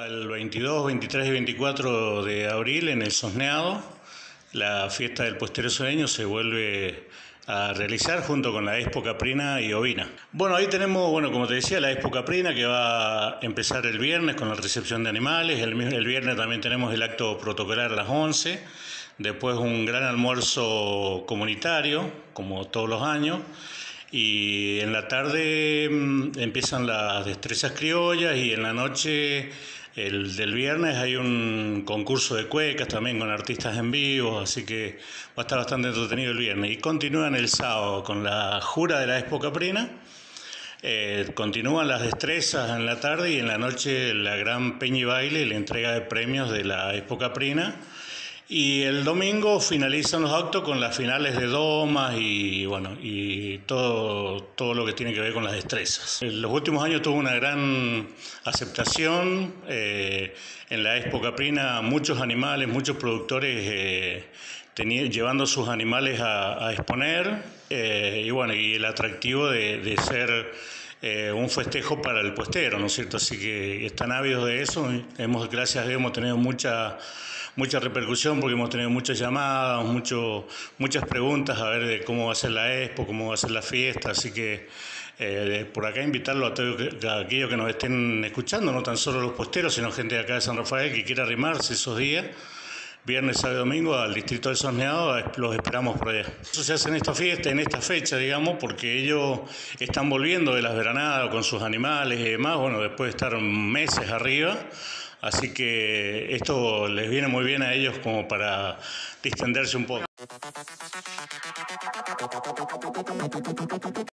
El 22, 23 y 24 de abril en el Sosneado, la fiesta del puestero sureño se vuelve a realizar junto con la Expo Caprina y Ovina. Bueno, ahí tenemos, como te decía, la Expo Caprina que va a empezar el viernes con la recepción de animales. El viernes también tenemos el acto protocolar a las 11, después un gran almuerzo comunitario, como todos los años. Y en la tarde empiezan las destrezas criollas y en la noche del viernes hay un concurso de cuecas también con artistas en vivo, así que va a estar bastante entretenido el viernes. Y continúan el sábado con la jura de la Expo Caprina, continúan las destrezas en la tarde y en la noche la gran peña y baile y la entrega de premios de la Expo Caprina. Y el domingo finalizan los actos con las finales de domas y todo lo que tiene que ver con las destrezas. En los últimos años tuvo una gran aceptación. En la Expo Caprina muchos animales, muchos productores llevando sus animales a exponer y el atractivo de ser un festejo para el puestero, ¿no es cierto? Así que están ávidos de eso. Gracias a Dios, hemos tenido mucha repercusión porque hemos tenido muchas llamadas, muchas preguntas a ver de cómo va a ser la Expo, cómo va a ser la fiesta, así que por acá invitarlo a todos aquellos que nos estén escuchando, no tan solo los puesteros, sino gente de acá de San Rafael que quiera arrimarse esos días, viernes, sábado y domingo, al distrito del Sosneado, los esperamos por allá. Eso se hace en esta fiesta, en esta fecha, digamos, porque ellos están volviendo de las veranadas con sus animales y demás, después de estar meses arriba. Así que esto les viene muy bien a ellos como para distenderse un poco.